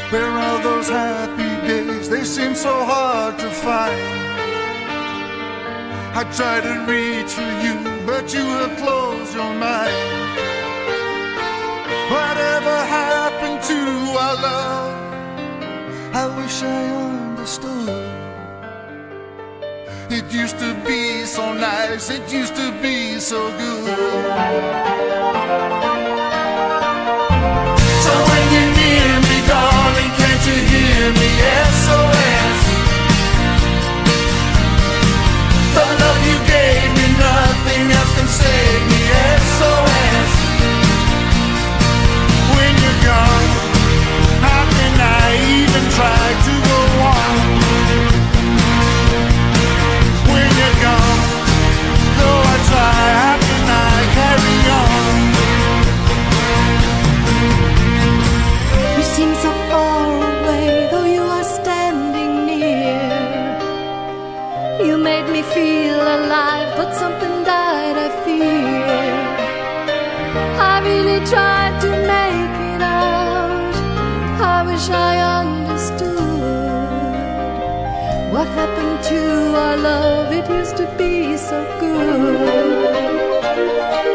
Where are those happy days? They seem so hard to find. I try to reach for you, but you have closed your mind. Whatever happened to our love? I wish I understood. It used to be so nice, it used to be so good. So when you're near me, darling, can't you hear me? SOS. The love you gave me, nothing else can save me. SOS. When you're gone, how can I even try to go on? When you're gone, though I try, how can I carry on? You seem so far away, though you are standing near. You made me feel alive, but something died, I fear. I really tried to make it out. I wish I understood what happened to our love. It used to be so good.